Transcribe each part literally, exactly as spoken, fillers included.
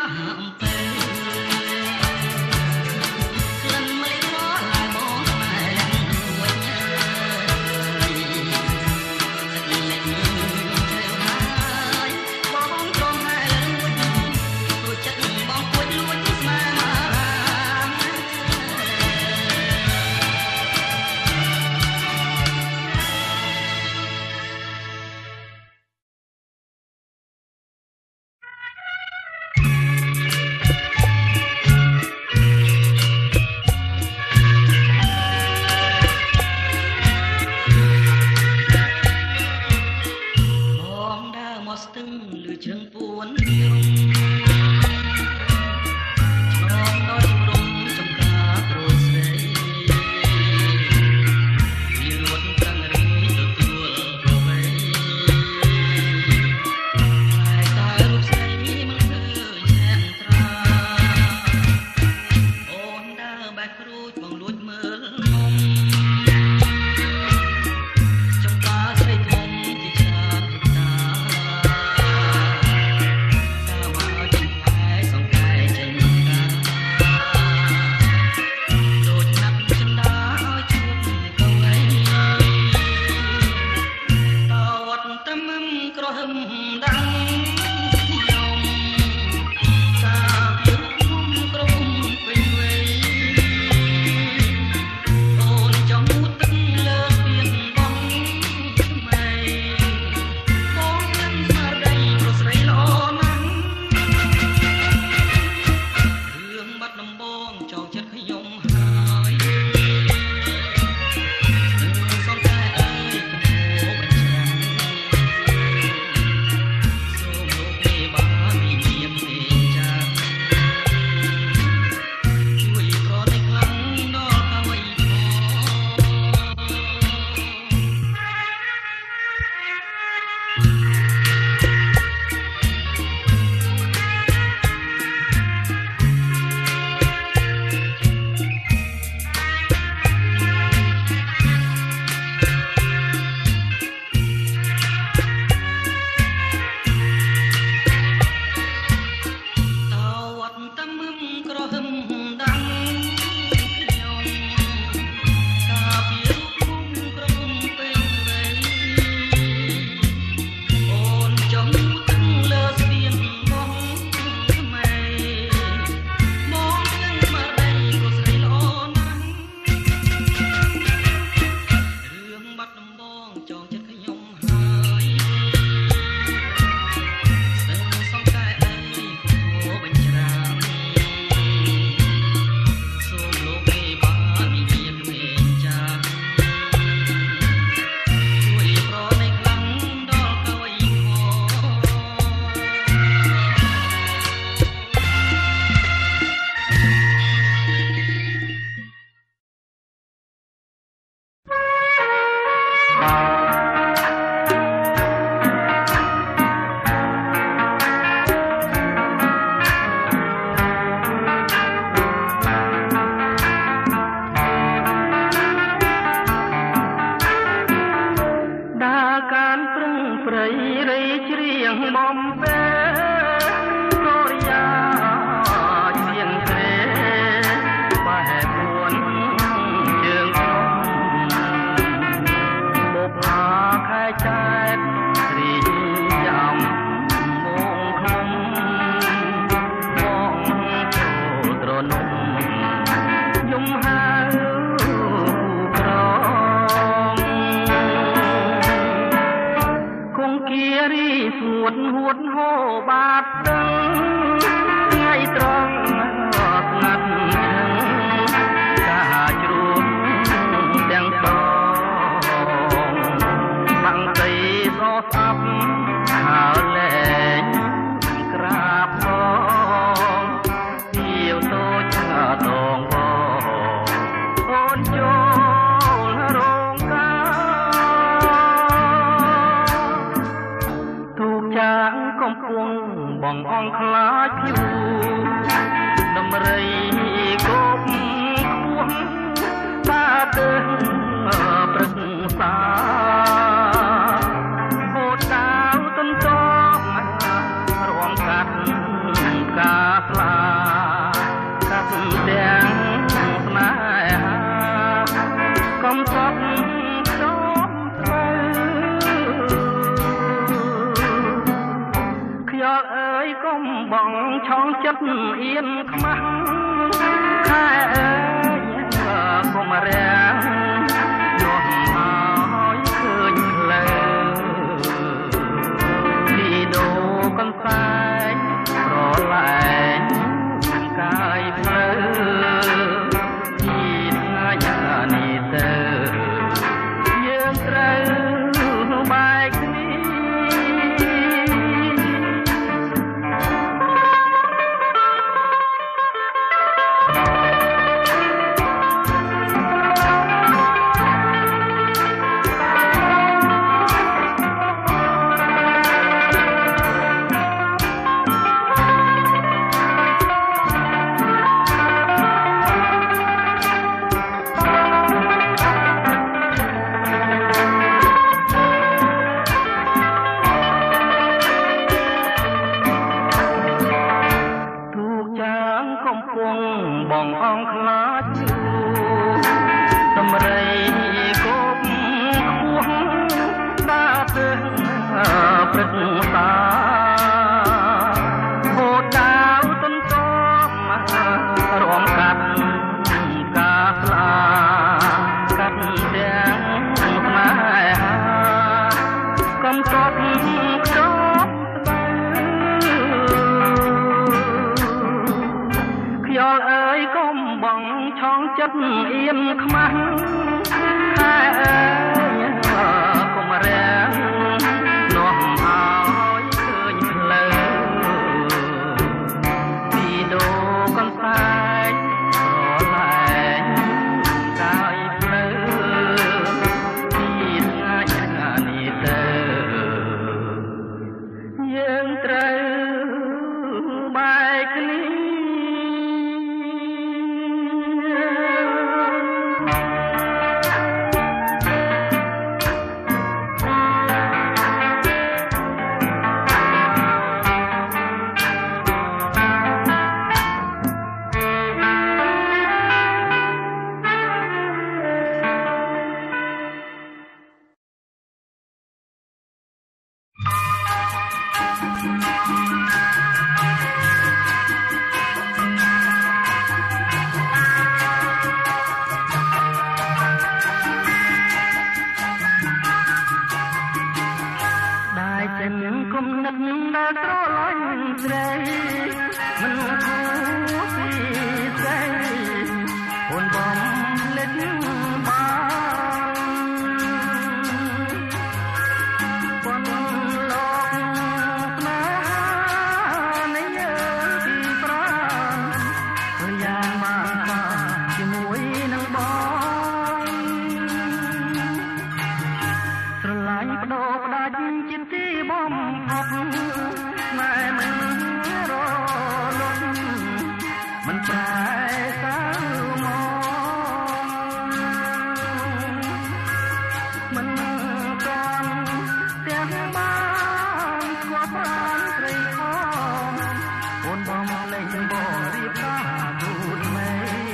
។ចិត្តអៀនខ្មាស់ខែអើយកុំរាំងយកឲ្យឃើញផ្លូវទីដូកន្សែងប្រឡែងកាយផ្លូវទីថ្ងៃនេះទៅយើងត្រូវបែកគ្នាបងអងខ្លាចតម្រៃគប់ខ្ពស់ដើរទៅព្រឹកតាហូតដាវទន្ទំរំកាត់កាស្លាកាត់ទាំងស្នេហាកំកត់ខ្ចប់ខ្យល់អើយកុំបងឆងចិត្តអៀនខ្មាស់ខែអើយកុំរាំងនាំឲ្យឃើញផ្លូវពីដូកន្សែងប្រឡែងកាយផ្លូវពីថ្ងៃនេះទៅយើងត្រូវបែកគ្នាគុំនឹកដែលស្រឡាញ់ស្រីមិនគួរពីស្រីអូនបំភ្លេចបានប៉ុនលោកស្នេហានៃយើងទីប្រាណក៏យ៉ាងបានបានជាមួយនឹងបងស្រឡាញ់បដោផ្ដាច់ជាទីបំផុតណែមិនរលត់មិនប្រែសើមកមិនទាន់ទាំងបានស្គាល់ប្រាណស្រីខំអូនបងលេងបងរៀបការទូតមេ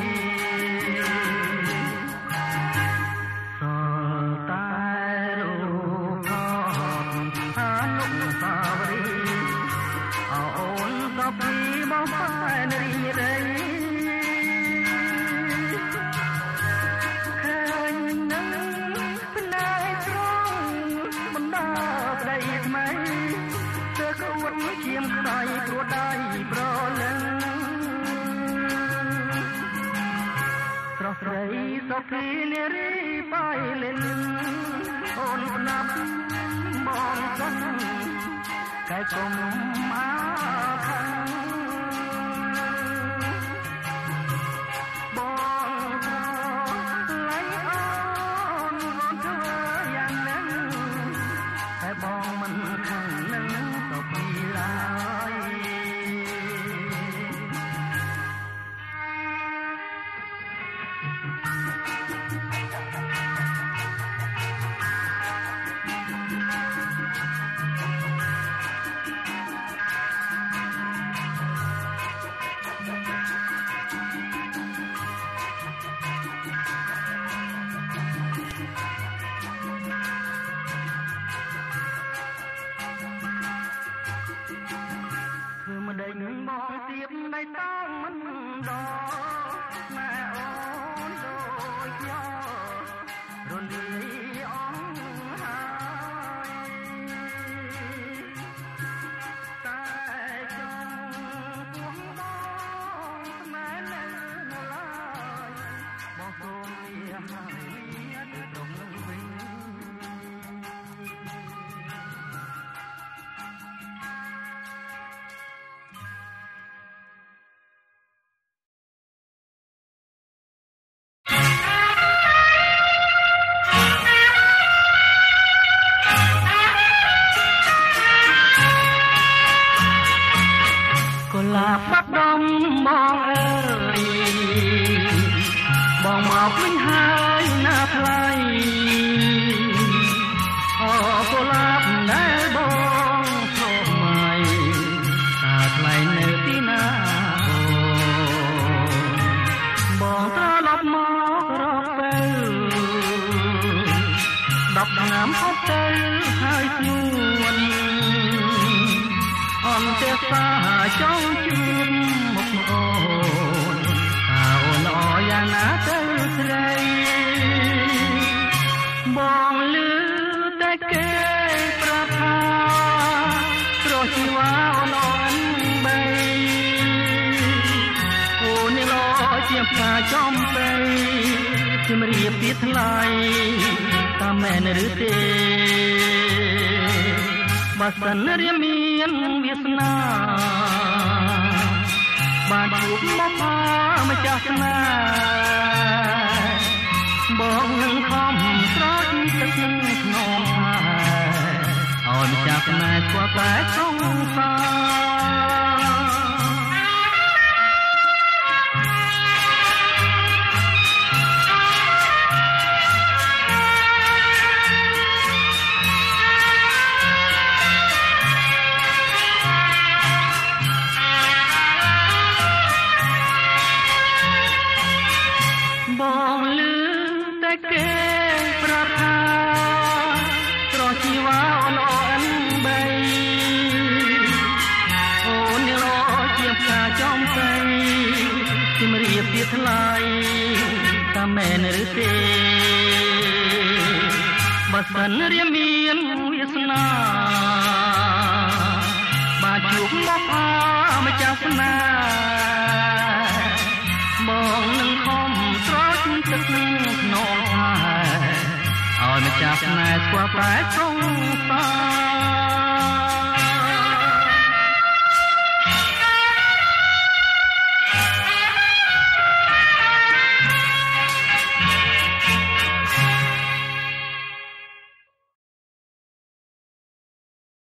សល់តែរូបអនុស្សាវរីយ៍អូនក៏ពីបងផែនរីរីឃើញនឹងផ្នែកត្រង់បណ្ដាប្តីថ្មីទើបអួតជាមខ្សែព្រោះដៃប្រលឹងស្រស់ស្រីសុភីនារីបាយលិនអូនស្នាប់បងសិនកែកុំមកខាងបងក៏ឡៃអូនអូនធ្វើយ៉ាងហ្នឹងតែបងមិនខាងនឹងទៅពីឡើយ Hãy subscribe cho kênh Ghiền Mì Gõ để không bỏ lỡ